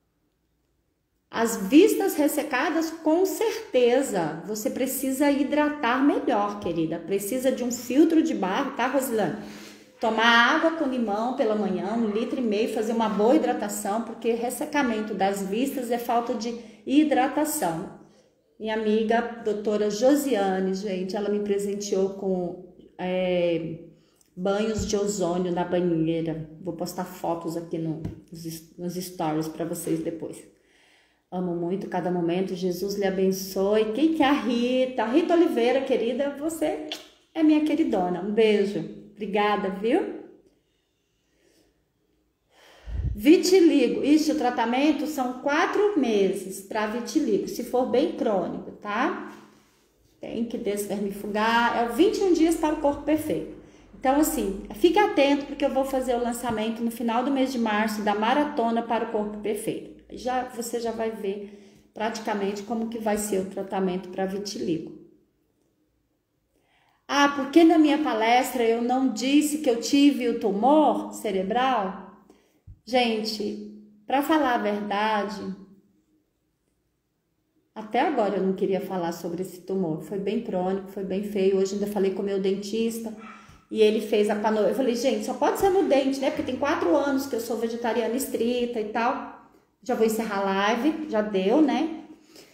As vistas ressecadas, com certeza, você precisa hidratar melhor, querida, precisa de um filtro de barro, tá, Rosilane? Tomar água com limão pela manhã, 1,5 litro, fazer uma boa hidratação, porque ressecamento das vistas é falta de hidratação. Minha amiga, doutora Josiane, gente, ela me presenteou com banhos de ozônio na banheira. Vou postar fotos aqui nos stories para vocês depois. Amo muito cada momento, Jesus lhe abençoe. Quem que é a Rita? Rita Oliveira, querida, você é minha queridona. Um beijo. Obrigada, viu? Vitiligo. Isso, o tratamento são 4 meses para vitiligo, se for bem crônico, tá? Tem que desvermifugar. É 21 dias para o corpo perfeito. Então, assim, fique atento porque eu vou fazer o lançamento no final do mês de março da maratona para o corpo perfeito. Você já vai ver praticamente como que vai ser o tratamento para vitiligo. Porque na minha palestra eu não disse que eu tive o tumor cerebral? Gente, para falar a verdade, até agora eu não queria falar sobre esse tumor. Foi bem crônico, foi bem feio. Hoje ainda falei com o meu dentista e ele fez a panorama. Eu falei, gente, só pode ser no dente, né? Porque tem 4 anos que eu sou vegetariana estrita e tal. Já vou encerrar a live, já deu, né?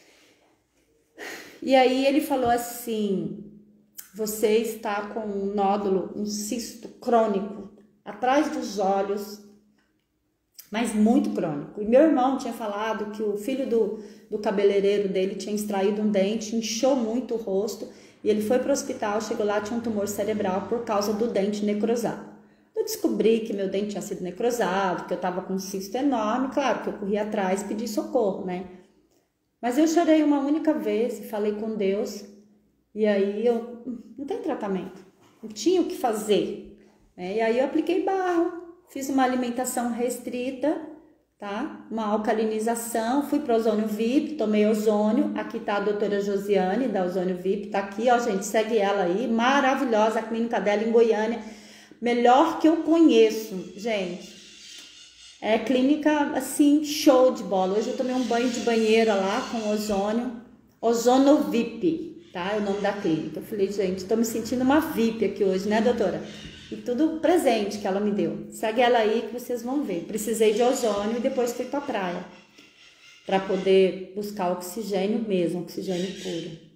E aí ele falou assim... Você está com um nódulo, um cisto crônico, atrás dos olhos, mas muito crônico. E meu irmão tinha falado que o filho do cabeleireiro dele tinha extraído um dente, inchou muito o rosto, e ele foi para o hospital, chegou lá, tinha um tumor cerebral por causa do dente necrosado. Eu descobri que meu dente tinha sido necrosado, que eu estava com um cisto enorme, claro que eu corri atrás e pedi socorro, né? Mas eu chorei uma única vez e falei com Deus. E aí eu não tem tratamento, não tinha o que fazer, né? E aí eu apliquei barro, fiz uma alimentação restrita, tá? Uma alcalinização, fui para ozônio VIP, tomei ozônio. Aqui tá a doutora Josiane da ozônio VIP, tá aqui, ó, gente, segue ela aí, maravilhosa a clínica dela em Goiânia, melhor que eu conheço, gente. É clínica, assim, show de bola. Hoje eu tomei um banho de banheira lá com ozônio. Ozono VIP, tá? É o nome da clínica. Eu falei, gente, tô me sentindo uma VIP aqui hoje, né, doutora? E tudo presente que ela me deu. Segue ela aí que vocês vão ver. Precisei de ozônio e depois fui pra praia. Pra poder buscar oxigênio mesmo, oxigênio puro.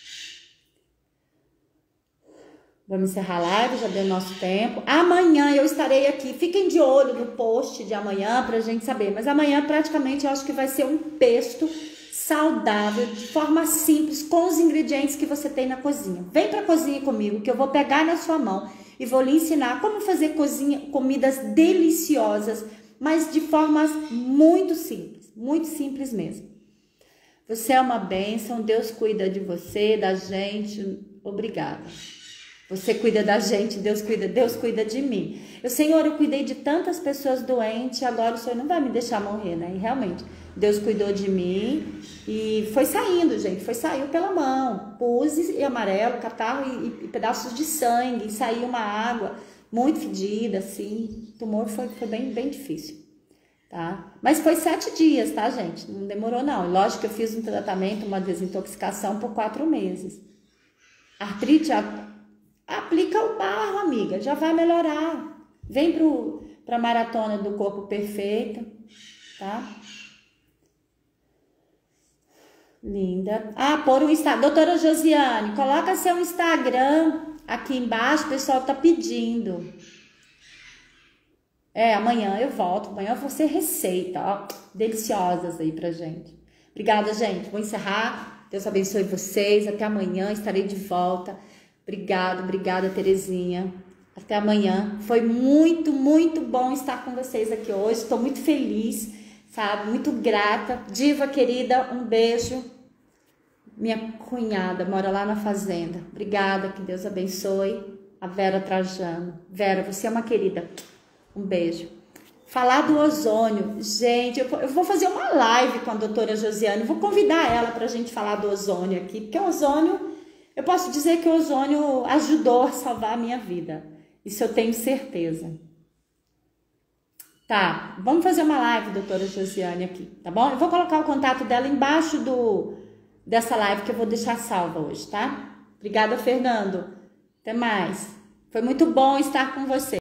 Vamos encerrar a live, já deu nosso tempo. Amanhã eu estarei aqui. Fiquem de olho no post de amanhã pra gente saber. Mas amanhã praticamente eu acho que vai ser um pesto saudável, de forma simples, com os ingredientes que você tem na cozinha. Vem pra cozinha comigo que eu vou pegar na sua mão e vou lhe ensinar como fazer comidas deliciosas, mas de formas muito simples mesmo. Você é uma bênção, Deus cuida de você, da gente. Obrigada. Você cuida da gente, Deus cuida de mim. Senhor, eu cuidei de tantas pessoas doentes, agora o Senhor não vai me deixar morrer, né? E realmente, Deus cuidou de mim e foi saindo, gente, saiu pela mão. Pus e amarelo, catarro e pedaços de sangue, e saiu uma água muito fedida, assim. O tumor foi bem difícil, tá? Mas foi 7 dias, tá, gente? Não demorou, não. Lógico que eu fiz um tratamento, uma desintoxicação por 4 meses. Artrite, aplica o barro, amiga, já vai melhorar. Vem pra maratona do corpo perfeito, tá? Linda. Por o Instagram. Doutora Josiane, coloca seu Instagram aqui embaixo, o pessoal tá pedindo. Amanhã eu volto, amanhã eu vou ser receita, ó, deliciosas aí pra gente. Obrigada, gente, vou encerrar. Deus abençoe vocês, até amanhã, estarei de volta. Obrigada, Terezinha. Até amanhã. Foi muito bom estar com vocês aqui hoje. Estou muito feliz, sabe? Muito grata. Diva querida, um beijo. Minha cunhada mora lá na fazenda. Obrigada, que Deus abençoe. A Vera Trajano. Vera, você é uma querida. Um beijo. Falar do ozônio. Gente, eu vou fazer uma live com a doutora Josiane. Vou convidar ela para a gente falar do ozônio aqui, porque o ozônio... Eu posso dizer que o ozônio ajudou a salvar a minha vida. Isso eu tenho certeza. Tá, vamos fazer uma live, doutora Josiane, aqui, tá bom? Eu vou colocar o contato dela embaixo dessa live que eu vou deixar salva hoje, tá? Obrigada, Fernando. Até mais. Foi muito bom estar com você.